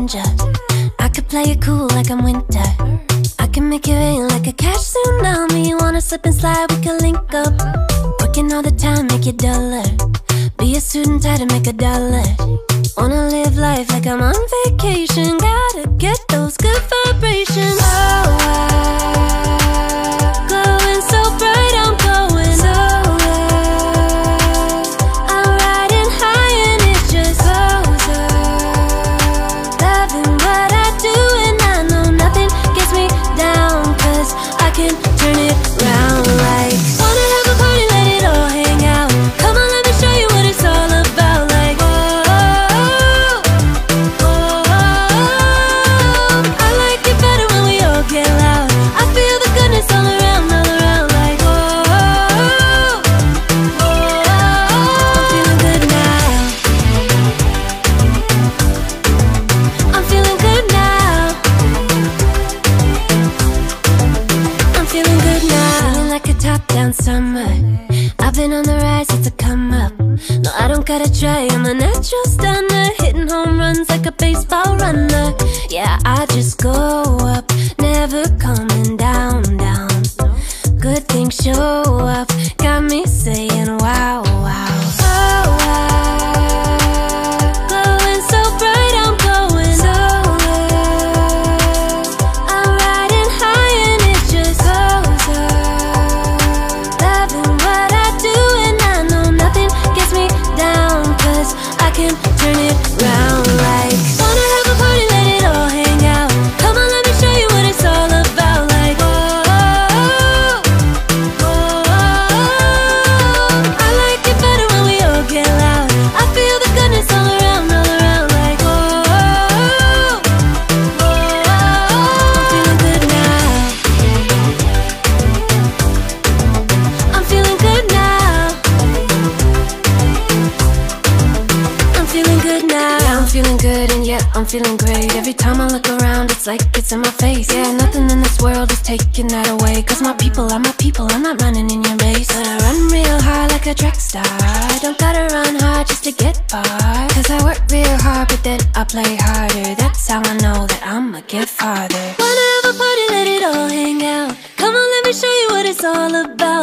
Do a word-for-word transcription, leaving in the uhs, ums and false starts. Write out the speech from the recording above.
ginger. I could play it cool like I'm winter. I can make it rain like a cash tsunami. You wanna slip and slide, we can link up. Working all the time, make it duller. Be a student, try to make a dollar. Wanna live life like I'm on vacation. Gotta get those good vibrations. Oh, I'm glowing so bright, I'm going over. I'm riding high and it just goes up. Loving what I do and I know nothing gets me down, 'cause I can turn it round like. Wanna have a party, let it all hang out. Come on, let me show you what it's all about. Like, whoa, whoa, I like it better when we all get loud. I feel the goodness all around, all around. Like, whoa, whoa, I'm feeling good now. I'm feeling good now. I'm feeling good now. Feeling like a top-down summer. I've been on the rise, it's a come up. No, I don't gotta try, I'm a natural stunner. Hitting home runs like a baseball runner. Yeah, I just go up, never coming down, down. Good things show up, got me saying wow, wow. Oh, wow. Glowing so bright, I'm going over. I'm riding high and it just goes up. Loving what I do and I know nothing gets me down, 'cause I can turn it round like. Wanna have a party, let it all hang out. Come on, let me show you what it's all about. Like, whoa, whoa, I like it better when we all get loud. I feel the goodness all around, all around. Like, whoa, whoa, I'm feeling good now. I'm feeling good now. I'm feeling good now. Yeah, I'm feeling good and yet I'm feeling great. Every time I look around, it's like it's in my face. Yeah, nothing in this world is taking that away. 'Cause my people are my people, I'm not running in your race. But I run real hard like a track star. I don't gotta run hard just to get far. 'Cause I work real hard, but then I play harder. That's how I know that I'ma get farther. Wanna have a party, let it all hang out. Come on, let me show you what it's all about.